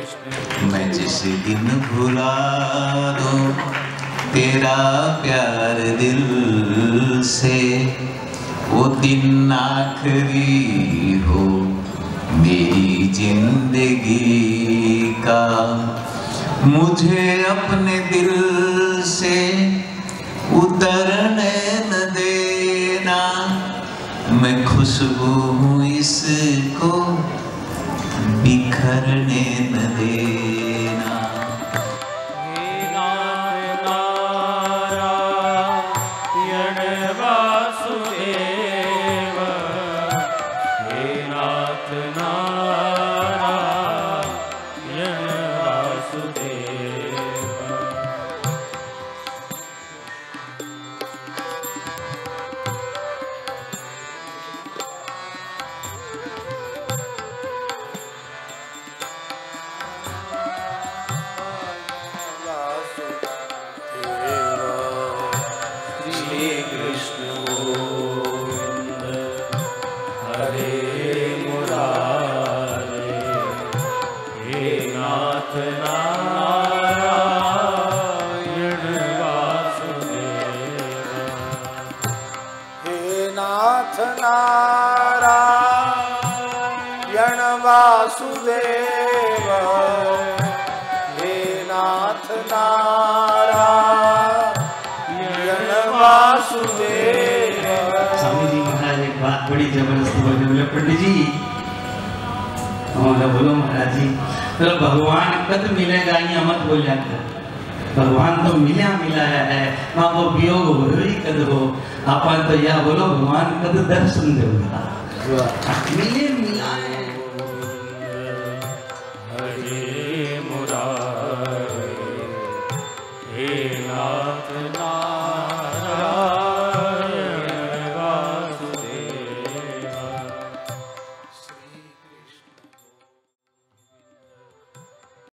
मैं जिस दिन भुला दूं तेरा प्यार दिल से, वो दिन आखिरी हो मेरी जिंदगी का। मुझे अपने दिल से उतरने न देना, मैं खुशबू हूँ इसको बिखरने न देना। हे नाथ नारायण वासुदेव, हे नाथ नारायण वासुदेव। श्री कृष्ण गोविंद हरे मुरारे, हे नाथ नारायण वासुदेव। हे नाथ नारायण वासुदेव, हे नाथ नारायण वासुदेव। स्वामी जी महाराज एक बात बड़ी जबरदस्त बोले, बोले पंडित जी, बोलो महाराज जी, तो भगवान कद मिलेगा ये मत बोल जाते, भगवान तो मिला मिला है, माँ वो वियोग हो रही कद हो, अपन तो यह बोलो भगवान कद दर्शन देगा, मिले मिला है। हरे मुरारे, हे नाथ नारायण